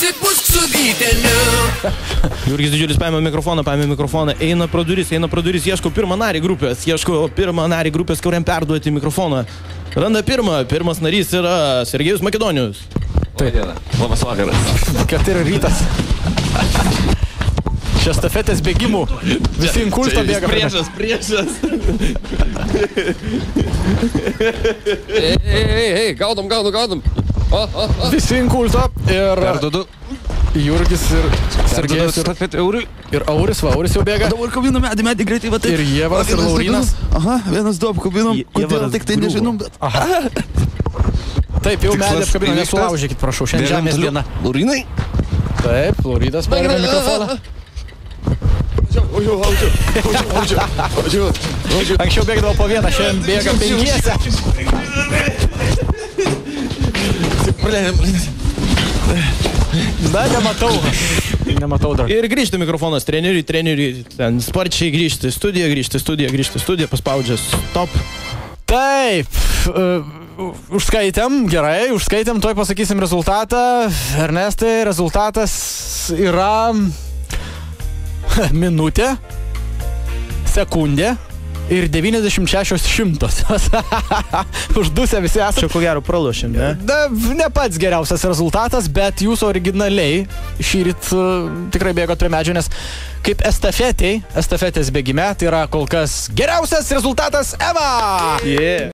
Susipusk su Vyteniu. Jurgis Didžiulis paėmė mikrofoną, eina pro duris, ieško pirmą narį grupės, kuriam perduoti mikrofoną. Randa pirmas narys yra Sergejus Makedonijus. Labas vakaras. 4 rytas. Čia stafetės bėgimų. Visi inkulto bėga. Priešas. Ei, gaudom. Visi inkulto ir Perduodu. Jurgis ir Sergejus ir Auris jau bėga. Dabar kabinom medį greitai, va taip. Ir Jievaras ir Laurinas. Aha, vienas du apkabinom. Kodėl tik tai nežinom, bet... Aha. Taip, jau medį apkabinom, nesulaužykit, prašau, šiandien žemės diena. Laurinai? Taip, Laurinas paėmė mikrofoną. Anksčiau bėgdavo po vieną, šiandien bėga 5. Na, nematau dar. Ir grįžta mikrofonas treneriui, ten sparčiai grįžti, studiją, paspaudžia stop. Taip, užskaitėm, gerai, tuoj pasakysim rezultatą. Ernestai, rezultatas yra minutė, sekundė ir 96/100. Uždusę visi esame. Čia ko gero pralošėm, ne? Ne pats geriausias rezultatas, bet jūs originaliai šįryt tikrai bėgot prie medžio, nes kaip estafetės bėgime, tai yra kol kas geriausias rezultatas ever! Yeah.